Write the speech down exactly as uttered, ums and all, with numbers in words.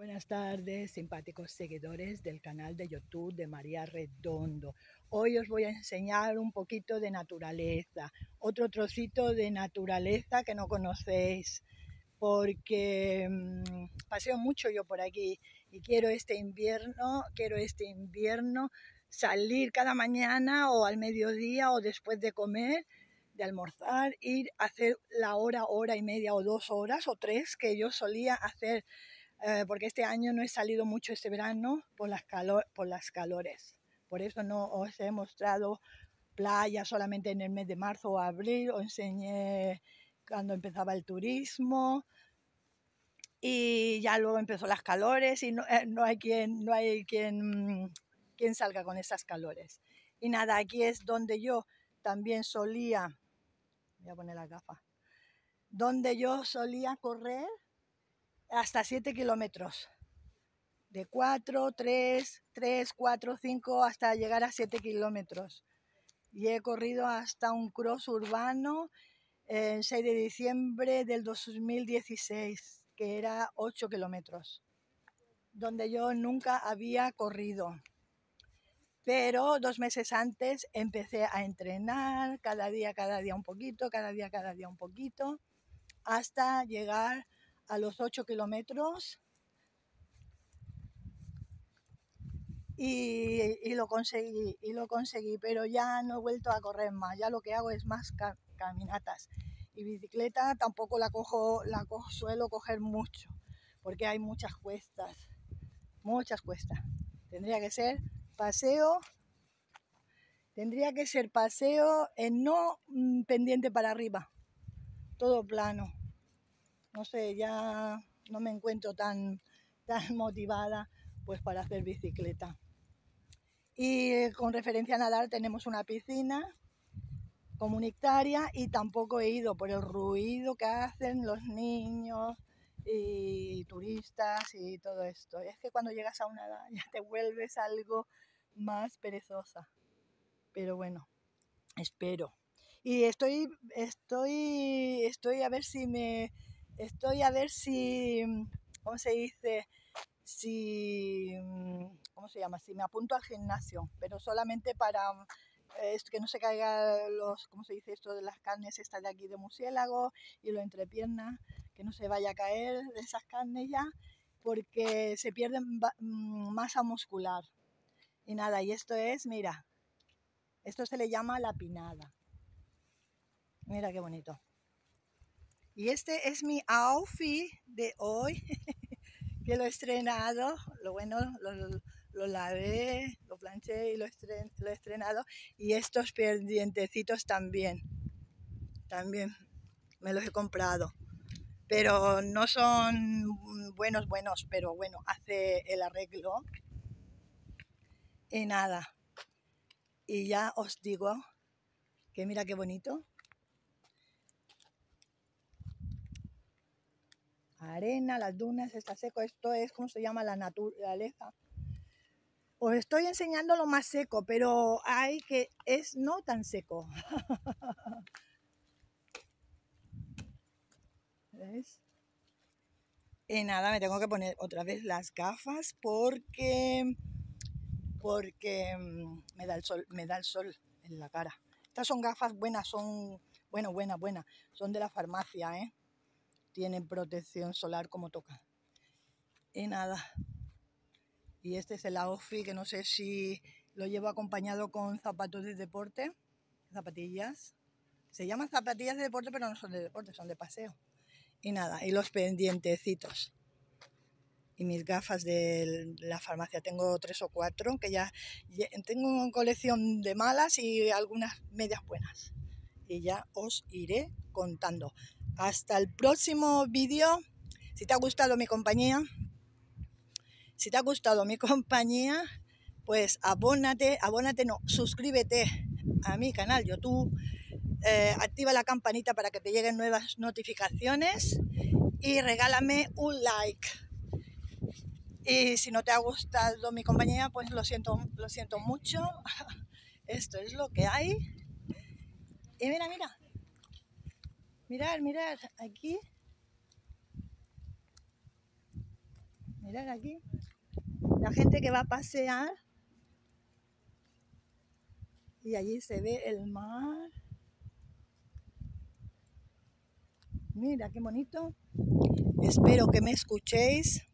Buenas tardes, simpáticos seguidores del canal de YouTube de María Redondo. Hoy os voy a enseñar un poquito de naturaleza, otro trocito de naturaleza que no conocéis, porque mmm, paseo mucho yo por aquí y quiero este invierno, quiero este invierno salir cada mañana o al mediodía o después de comer, de almorzar, ir a hacer la hora, hora y media o dos horas o tres que yo solía hacer. Eh, porque este año no he salido mucho este verano por las, calor, por las calores. Por eso no os he mostrado playa solamente en el mes de marzo o abril. Os enseñé cuando empezaba el turismo y ya luego empezó las calores y no, eh, no hay quien, no hay quien, quien salga con esas calores. Y nada, aquí es donde yo también solía, voy a poner la gafa, donde yo solía correr hasta siete kilómetros. De cuatro, tres, tres, cuatro, cinco hasta llegar a siete kilómetros. Y he corrido hasta un cross urbano el seis de diciembre del dos mil dieciséis, que era ocho kilómetros, donde yo nunca había corrido. Pero dos meses antes empecé a entrenar, cada día, cada día un poquito, cada día, cada día un poquito, hasta llegar a los ocho kilómetros. Y, y lo conseguí, y lo conseguí, pero ya no he vuelto a correr más, ya lo que hago es más ca caminatas. Y bicicleta tampoco la cojo, la co suelo coger mucho, porque hay muchas cuestas, muchas cuestas. Tendría que ser paseo, tendría que ser paseo en no mmm, pendiente para arriba, todo plano. No sé, ya no me encuentro tan, tan motivada pues para hacer bicicleta. Y con referencia a nadar tenemos una piscina comunitaria y tampoco he ido por el ruido que hacen los niños y turistas y todo esto. Es que cuando llegas a una edad ya te vuelves algo más perezosa. Pero bueno, espero. Y estoy, estoy, estoy a ver si me, estoy a ver si, ¿cómo se dice? Si, ¿cómo se llama? Si me apunto al gimnasio, pero solamente para eh, que no se caiga los, ¿cómo se dice esto? De las carnes estas de aquí de murciélago y lo entrepierna, que no se vaya a caer de esas carnes ya, porque se pierde masa muscular. Y nada, y esto es, mira, esto se le llama la pinada. Mira qué bonito. Y este es mi outfit de hoy. Que lo he estrenado, lo bueno, lo, lo, lo lavé, lo planché y lo, estren, lo he estrenado. Y estos pendientecitos también, también me los he comprado. Pero no son buenos, buenos, pero bueno, hace el arreglo. Y nada, y ya os digo que mira qué bonito. Arena, las dunas, está seco, esto es como se llama la naturaleza. Os estoy enseñando lo más seco, pero hay que es no tan seco. ¿Ves? Y nada, me tengo que poner otra vez las gafas porque porque me da el sol, me da el sol en la cara. Estas son gafas buenas, son bueno, buenas, buenas, son de la farmacia, ¿eh? Tienen protección solar como toca. Y nada. Y este es el outfit que no sé si lo llevo acompañado con zapatos de deporte, zapatillas. Se llaman zapatillas de deporte, pero no son de deporte, son de paseo. Y nada, y los pendientecitos. Y mis gafas de la farmacia, tengo tres o cuatro, que ya, ya tengo una colección de malas y algunas medias buenas. Y ya os iré contando. Hasta el próximo vídeo. Si te ha gustado mi compañía, si te ha gustado mi compañía, pues abónate, abónate no, suscríbete a mi canal YouTube, eh, activa la campanita para que te lleguen nuevas notificaciones y regálame un like. Y si no te ha gustado mi compañía, pues lo siento, lo siento mucho. Esto es lo que hay. Y mira, mira. Mirad, mirad, aquí. Mirad. Mirad aquí, la gente que va a pasear y allí se ve el mar. Mira qué bonito. Espero que me escuchéis.